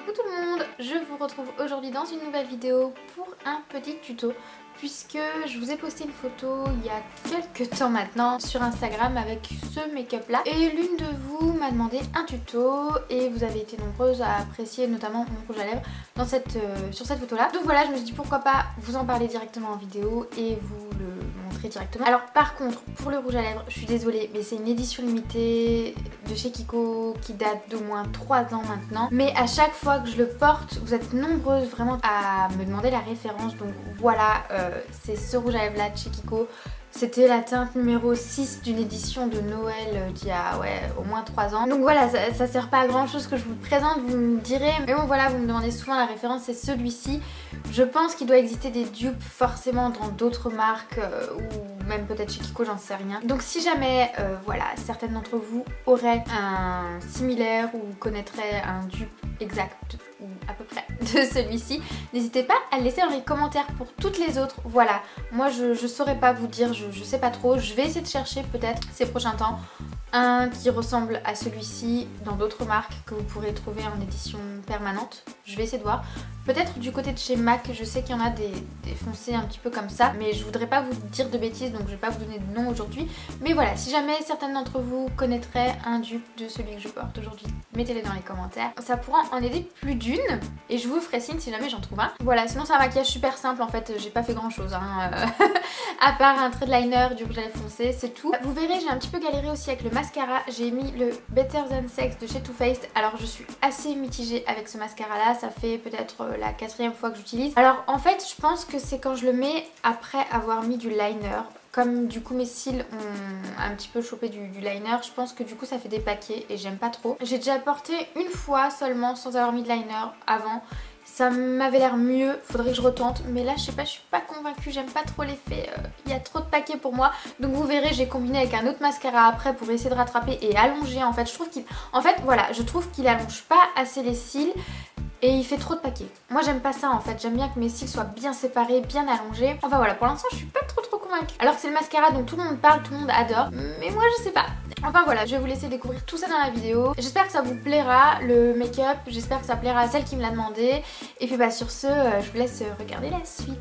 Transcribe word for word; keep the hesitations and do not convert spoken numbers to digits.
Coucou tout le monde, je vous retrouve aujourd'hui dans une nouvelle vidéo pour un petit tuto puisque je vous ai posté une photo il y a quelques temps maintenant sur Instagram avec ce make-up là et l'une de vous m'a demandé un tuto et vous avez été nombreuses à apprécier notamment mon rouge à lèvres dans cette, euh, sur cette photo là. Donc voilà, je me suis dit pourquoi pas vous en parler directement en vidéo et vous le montrer directement. Alors par contre pour le rouge à lèvres, je suis désolée mais c'est une édition limitée de chez Kiko qui date d'au moins trois ans maintenant. Mais à chaque fois que je le porte, vous êtes nombreuses vraiment à me demander la référence. Donc voilà, euh, c'est ce rouge à lèvres là de chez Kiko. C'était la teinte numéro six d'une édition de Noël d'il y a ouais, au moins trois ans. Donc voilà, ça, ça sert pas à grand chose que je vous le présente, vous me direz. Mais bon voilà, vous me demandez souvent la référence, c'est celui-ci. Je pense qu'il doit exister des dupes forcément dans d'autres marques euh, ou même peut-être chez Kiko, j'en sais rien. Donc si jamais euh, voilà, certaines d'entre vous auraient un similaire ou connaîtraient un dupe exact ou à peu près de celui-ci, n'hésitez pas à le laisser dans les commentaires pour toutes les autres. Voilà, moi je, je saurais pas vous dire, je, je sais pas trop, je vais essayer de chercher peut-être ces prochains temps un qui ressemble à celui-ci dans d'autres marques que vous pourrez trouver en édition permanente. Je vais essayer de voir. Peut-être du côté de chez MAC, je sais qu'il y en a des, des foncés un petit peu comme ça, mais je voudrais pas vous dire de bêtises donc je vais pas vous donner de nom aujourd'hui. Mais voilà, si jamais certaines d'entre vous connaîtraient un dupe de celui que je porte aujourd'hui, mettez-les dans les commentaires. Ça pourra en aider plus d'une et je vous ferai signe si jamais j'en trouve un. Voilà, sinon c'est un maquillage super simple en fait, j'ai pas fait grand chose hein, euh, à part un trait de liner, du rouge à lèvres foncé, c'est tout. Vous verrez, j'ai un petit peu galéré aussi avec le mascara, j'ai mis le Better Than Sex de chez Too Faced. Alors je suis assez mitigée avec ce mascara là, ça fait peut-être la quatrième fois que j'utilise. Alors en fait je pense que c'est quand je le mets après avoir mis du liner. Comme du coup mes cils ont un petit peu chopé du, du liner, je pense que du coup ça fait des paquets et j'aime pas trop. J'ai déjà porté une fois seulement sans avoir mis de liner avant. Ça m'avait l'air mieux, faudrait que je retente, mais là je sais pas, je suis pas convaincue, j'aime pas trop l'effet, il euh, y a trop de paquets pour moi. Donc vous verrez, j'ai combiné avec un autre mascara après pour essayer de rattraper et allonger en fait. Je trouve qu'il, en fait voilà, je trouve qu'il allonge pas assez les cils. Et il fait trop de paquets. Moi j'aime pas ça en fait, j'aime bien que mes cils soient bien séparés, bien allongés. Enfin voilà, pour l'instant je suis pas trop trop convaincue. Alors que c'est le mascara dont tout le monde parle, tout le monde adore. Mais moi je sais pas. Enfin voilà, je vais vous laisser découvrir tout ça dans la vidéo. J'espère que ça vous plaira, le make-up. J'espère que ça plaira à celle qui me l'a demandé. Et puis bah sur ce, je vous laisse regarder la suite.